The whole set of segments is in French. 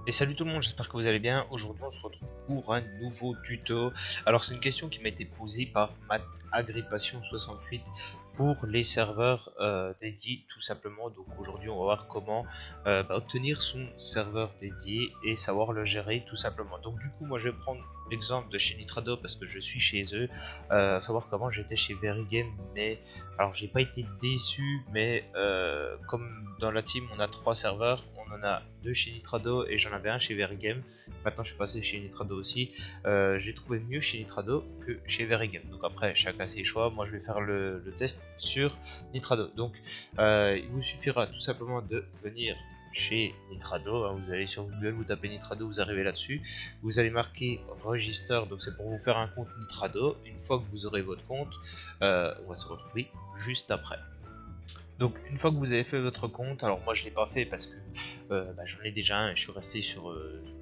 Et salut tout le monde, j'espère que vous allez bien. Aujourd'hui on se retrouve pour un nouveau tuto. Alors c'est une question qui m'a été posée par Matt Agrippation 68 pour les serveurs dédiés tout simplement. Donc aujourd'hui on va voir comment obtenir son serveur dédié et savoir le gérer tout simplement. Donc du coup moi je vais prendre l'exemple de chez Nitrado parce que je suis chez eux, à savoir comment j'étais chez Verigame, mais alors j'ai pas été déçu, mais comme dans la team on a 3 serveurs, on en a 2 chez Nitrado et j'en avais un chez Verigame. Maintenant je suis passé chez Nitrado aussi. J'ai trouvé mieux chez Nitrado que chez Verigame. Donc après chacun ses choix. Moi je vais faire le test sur Nitrado. Donc il vous suffira tout simplement de venir chez Nitrado, hein. Vous allez sur Google, vous tapez Nitrado, vous arrivez là-dessus, vous allez marquer Register, donc c'est pour vous faire un compte Nitrado. Une fois que vous aurez votre compte, on va se retrouver juste après. Donc une fois que vous avez fait votre compte, alors moi je l'ai pas fait parce que j'en ai déjà un et je suis resté sur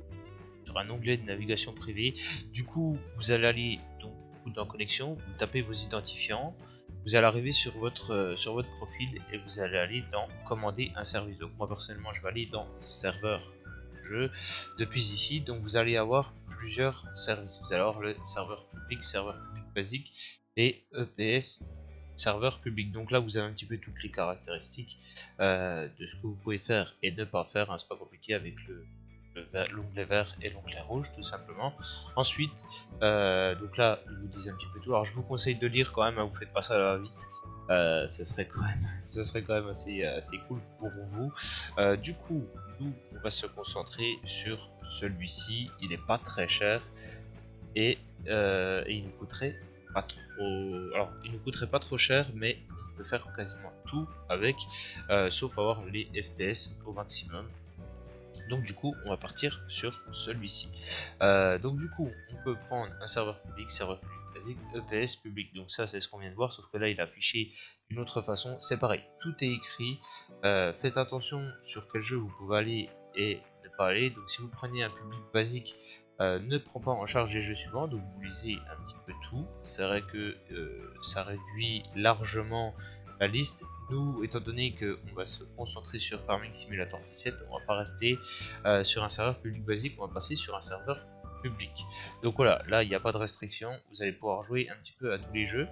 un onglet de navigation privée. Du coup vous allez aller donc dans connexion, vous tapez vos identifiants, vous allez arriver sur votre profil et vous allez aller dans commander un service. Donc moi personnellement je vais aller dans serveur jeu depuis ici. Donc vous allez avoir plusieurs services. Vous allez avoir le serveur public basique et EPS serveur public. Donc là vous avez un petit peu toutes les caractéristiques de ce que vous pouvez faire et ne pas faire, hein. C'est pas compliqué avec l'onglet vert et l'onglet rouge tout simplement. Ensuite donc là ils vous disent un petit peu tout. Alors je vous conseille de lire quand même, hein, vous faites pas ça vite. Ça serait quand même assez cool pour vous. Du coup nous on va se concentrer sur celui-ci. Il est pas très cher et il nous coûterait pas trop. Alors il ne coûterait pas trop cher, mais on peut faire quasiment tout avec, sauf avoir les FPS au maximum. Donc du coup on va partir sur celui-ci. Donc du coup on peut prendre un serveur public basique, EPS public. Donc ça c'est ce qu'on vient de voir, sauf que là il est affiché d'une autre façon. C'est pareil, tout est écrit. Faites attention sur quel jeu vous pouvez aller et ne pas aller. Donc si vous prenez un public basique, ne prend pas en charge les jeux suivants, donc vous lisez un petit peu tout. C'est vrai que ça réduit largement la liste. Nous, étant donné qu'on va se concentrer sur Farming Simulator 17, on va pas rester sur un serveur public basique, on va passer sur un serveur public. Donc voilà, là il n'y a pas de restriction, vous allez pouvoir jouer un petit peu à tous les jeux.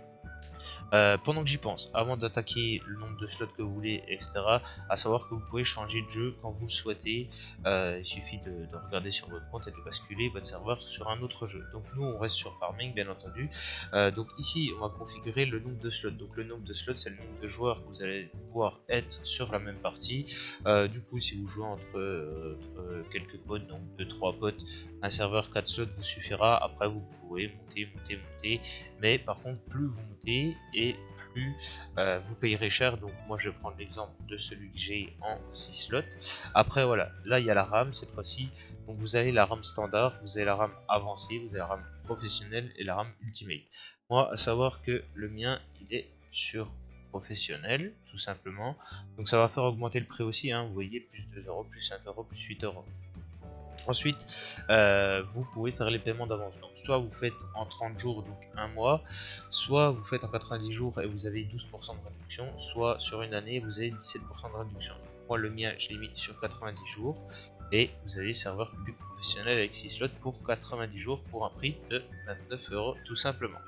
Pendant que j'y pense, avant d'attaquer le nombre de slots que vous voulez, etc., à savoir que vous pouvez changer de jeu quand vous le souhaitez. Il suffit de regarder sur votre compte et de basculer votre serveur sur un autre jeu. Donc nous on reste sur Farming bien entendu. Donc ici on va configurer le nombre de slots. Donc le nombre de slots c'est le nombre de joueurs que vous allez pouvoir être sur la même partie. Du coup si vous jouez entre quelques potes, donc 2-3 potes, un serveur 4 slots vous suffira. Après vous pouvez monter, mais par contre plus vous montez et plus vous payerez cher. Donc moi je vais prendre l'exemple de celui que j'ai en 6 slots. Après voilà, là il y a la RAM cette fois-ci. Donc vous avez la RAM standard, vous avez la RAM avancée, vous avez la RAM professionnelle et la RAM ultimate. Moi à savoir que le mien il est sur professionnel tout simplement. Donc ça va faire augmenter le prix aussi, hein. Vous voyez, plus 2 euros, plus 5 euros, plus 8 euros. Ensuite, vous pouvez faire les paiements d'avance. Donc, soit vous faites en 30 jours, donc un mois, soit vous faites en 90 jours et vous avez 12% de réduction, soit sur une année, vous avez 17% de réduction. Moi, le mien, je l'ai mis sur 90 jours et vous avez serveur public professionnel avec 6 slots pour 90 jours pour un prix de 29 euros tout simplement.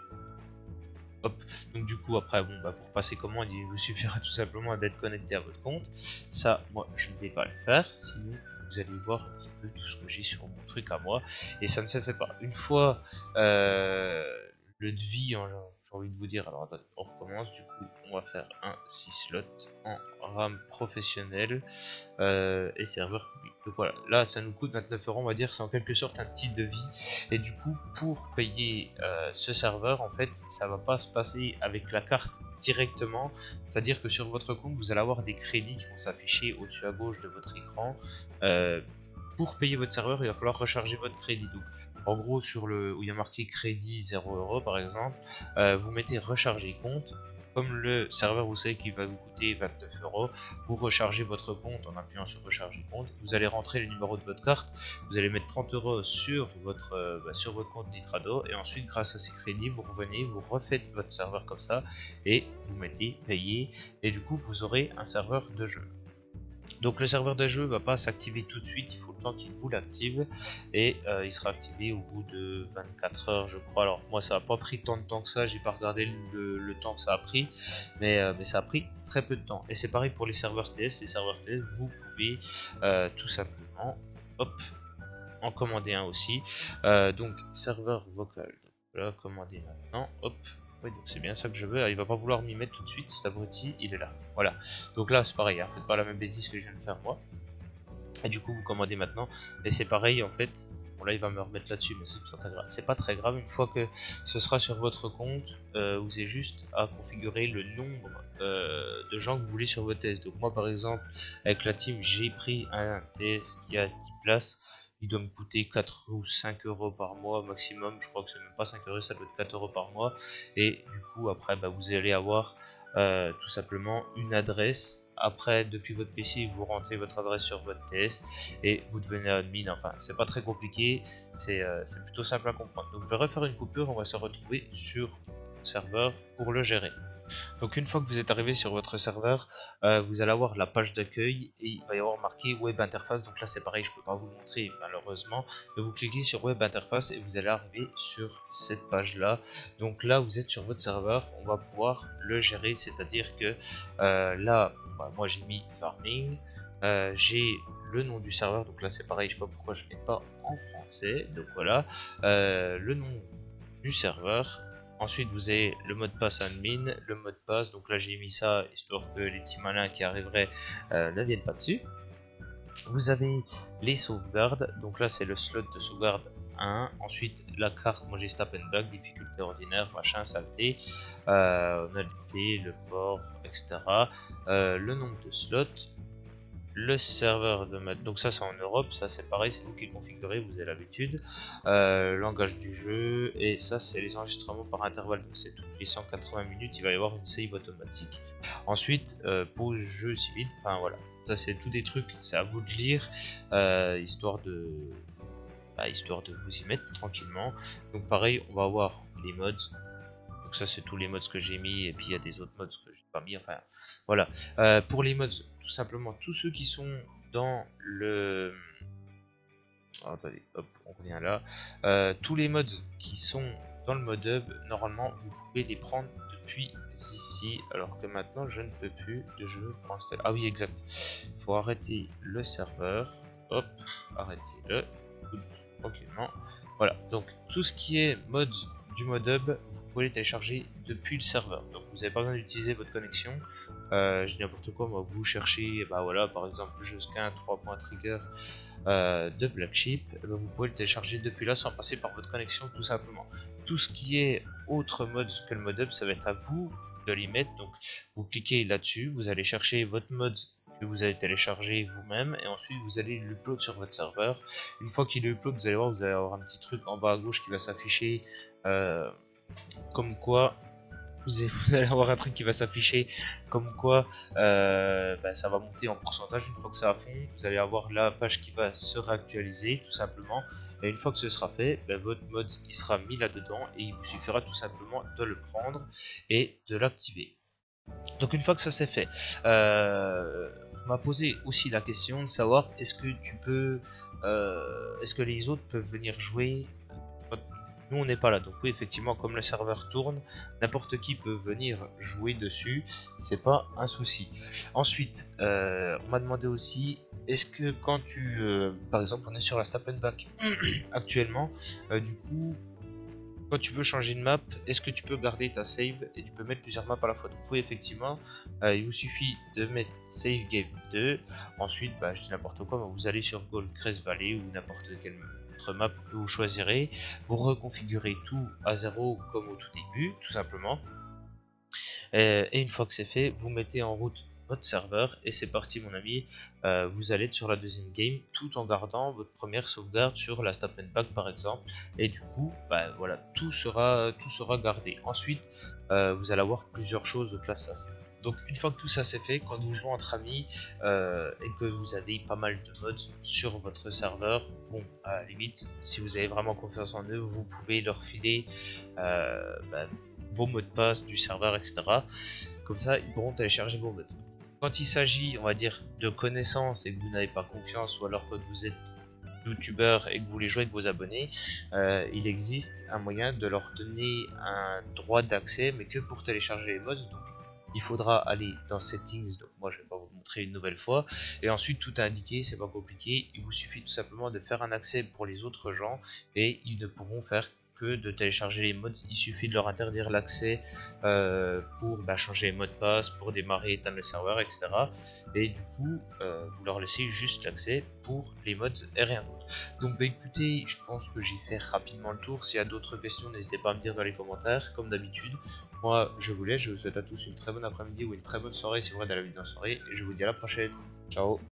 Hop. Donc du coup après bon pour passer commande il vous suffira tout simplement d'être connecté à votre compte. Ça moi je ne vais pas le faire, sinon vous allez voir un petit peu tout ce que j'ai sur mon truc à moi et ça ne se fait pas. Une fois le devis, hein, j'ai envie de vous dire, alors attendez, on recommence. Du coup on va faire un 6 slots en RAM professionnel et serveur public. Donc voilà, là ça nous coûte 29 euros, on va dire, c'est en quelque sorte un petit devis. Et du coup pour payer ce serveur, en fait ça va pas se passer avec la carte directement, c'est à dire que sur votre compte vous allez avoir des crédits qui vont s'afficher au dessus à gauche de votre écran. Pour payer votre serveur il va falloir recharger votre crédit. Donc en gros sur le où il y a marqué crédit 0 euros par exemple, vous mettez recharger compte. Comme le serveur vous savez qu'il va vous coûter 29 euros, vous rechargez votre compte en appuyant sur recharger compte, vous allez rentrer le numéro de votre carte, vous allez mettre 30 euros sur votre compte Nitrado et ensuite grâce à ces crédits vous revenez, vous refaites votre serveur comme ça et vous mettez payer et du coup vous aurez un serveur de jeu. Donc le serveur de jeu va pas s'activer tout de suite, il faut le temps qu'il vous l'active et il sera activé au bout de 24 heures je crois. Alors moi ça a pas pris tant de temps que ça, j'ai pas regardé le temps que ça a pris, mais ça a pris très peu de temps. Et c'est pareil pour les serveurs TS, vous pouvez tout simplement hop, en commander un aussi. Donc serveur vocal, donc voilà, commander maintenant, hop. Oui, donc c'est bien ça que je veux. Il va pas vouloir m'y mettre tout de suite, cet abruti, il est là. Voilà. Donc là, c'est pareil, hein, faites pas la même bêtise que je viens de faire moi. Et du coup, vous commandez maintenant. Et c'est pareil, en fait. Bon, là, il va me remettre là-dessus, mais c'est pas très grave. Une fois que ce sera sur votre compte, vous avez juste à configurer le nombre de gens que vous voulez sur votre TS. Donc moi, par exemple, avec la team, j'ai pris un TS qui a 10 places. Il doit me coûter 4 ou 5 euros par mois maximum. Je crois que c'est même pas 5 euros, ça doit être 4 euros par mois. Et du coup, après, bah, vous allez avoir tout simplement une adresse. Après, depuis votre PC, vous rentrez votre adresse sur votre TS et vous devenez admin. Enfin, c'est pas très compliqué, c'est plutôt simple à comprendre. Donc, je vais refaire une coupure, on va se retrouver sur le serveur pour le gérer. Donc une fois que vous êtes arrivé sur votre serveur, vous allez avoir la page d'accueil et il va y avoir marqué web interface. Donc là c'est pareil, je peux pas vous le montrer malheureusement, mais vous cliquez sur web interface et vous allez arriver sur cette page là. Donc là vous êtes sur votre serveur, on va pouvoir le gérer, c'est à dire que là bah, moi j'ai mis farming, j'ai le nom du serveur, donc là c'est pareil, je sais pas pourquoi je mets pas en français, donc voilà, le nom du serveur. Ensuite, vous avez le mot de passe admin, le mot de passe. Donc là, j'ai mis ça histoire que les petits malins qui arriveraient ne viennent pas dessus. Vous avez les sauvegardes. Donc là, c'est le slot de sauvegarde 1. Ensuite, la carte, moi j'ai Stop and Back, difficulté ordinaire, machin, saleté, nulité, le port, etc. Le nombre de slots. Le serveur de mode, donc ça c'est en Europe, ça c'est pareil, c'est vous qui le configurez, vous avez l'habitude. Langage du jeu, et ça c'est les enregistrements par intervalle, donc c'est toutes les 180 minutes, il va y avoir une save automatique. Ensuite, pause jeu civil, enfin voilà, ça c'est tous des trucs, c'est à vous de lire, histoire de vous y mettre tranquillement. Donc pareil, on va avoir les mods. Donc ça c'est tous les mods que j'ai mis et puis il y a des autres mods que j'ai pas mis, enfin voilà. Pour les mods, tout simplement tous ceux qui sont dans le... Oh, attendez, hop, on revient là. Tous les mods qui sont dans le mode hub, normalement vous pouvez les prendre depuis ici, alors que maintenant je ne peux plus de jeu pour installer. Ah oui exact, il faut arrêter le serveur, hop, arrêtez-le, tranquillement. Voilà, donc tout ce qui est mods du mode hub, vous pouvez les télécharger depuis le serveur. Donc vous n'avez pas besoin d'utiliser votre connexion. Je dis n'importe quoi, moi vous cherchez, bah voilà, par exemple Jusqu'un 3.trigger de Black Sheep, bah, vous pouvez le télécharger depuis là sans passer par votre connexion tout simplement. Tout ce qui est autre mode que le mode hub, ça va être à vous de l'y mettre. Donc vous cliquez là-dessus, vous allez chercher votre mode que vous allez télécharger vous-même et ensuite vous allez l'upload sur votre serveur. Une fois qu'il est upload, vous allez avoir un petit truc en bas à gauche qui va s'afficher comme quoi vous allez avoir un truc qui va s'afficher comme quoi bah, ça va monter en pourcentage. Une fois que ça a fond, vous allez avoir la page qui va se réactualiser tout simplement, et une fois que ce sera fait, bah, votre mode il sera mis là dedans et il vous suffira tout simplement de le prendre et de l'activer. Donc une fois que ça c'est fait, on m'a posé aussi la question de savoir est-ce que est-ce que les autres peuvent venir jouer. Nous on n'est pas là, donc oui effectivement comme le serveur tourne, n'importe qui peut venir jouer dessus, c'est pas un souci. Ensuite, on m'a demandé aussi, est-ce que quand par exemple on est sur la Stop and Back actuellement, du coup quand tu veux changer de map, est-ce que tu peux garder ta save et tu peux mettre plusieurs maps à la fois? Donc oui effectivement, il vous suffit de mettre Save Game 2, ensuite bah, je dis n'importe quoi, vous allez sur Goldcrest Valley ou n'importe quelle autre map que vous choisirez, vous reconfigurez tout à zéro comme au tout début, tout simplement, et une fois que c'est fait, vous mettez en route votre serveur et c'est parti mon ami, vous allez être sur la deuxième game tout en gardant votre première sauvegarde sur la Stop and Back par exemple, et du coup bah, voilà, tout sera gardé. Ensuite vous allez avoir plusieurs choses de classe AC. Donc une fois que tout ça c'est fait, quand vous jouez entre amis et que vous avez pas mal de mods sur votre serveur, bon à la limite si vous avez vraiment confiance en eux, vous pouvez leur filer bah, vos mots de passe du serveur, etc. Comme ça, ils pourront télécharger vos mods. Quand il s'agit, on va dire, de connaissances et que vous n'avez pas confiance, ou alors que vous êtes youtubeur et que vous voulez jouer avec vos abonnés, il existe un moyen de leur donner un droit d'accès, mais que pour télécharger les mods. Donc il faudra aller dans settings, donc moi je vais pas vous montrer une nouvelle fois, et ensuite tout indiquer, c'est pas compliqué, il vous suffit tout simplement de faire un accès pour les autres gens et ils ne pourront faire que de télécharger les mods. Il suffit de leur interdire l'accès pour changer les mots de passe, pour démarrer et éteindre le serveur, etc. Et du coup vous leur laissez juste l'accès pour les mods et rien d'autre. Donc écoutez, je pense que j'ai fait rapidement le tour. S'il y a d'autres questions, n'hésitez pas à me dire dans les commentaires, comme d'habitude. Moi je vous laisse, je vous souhaite à tous une très bonne après-midi ou une très bonne soirée si vous regardez la vidéo en soirée, et je vous dis à la prochaine. Ciao.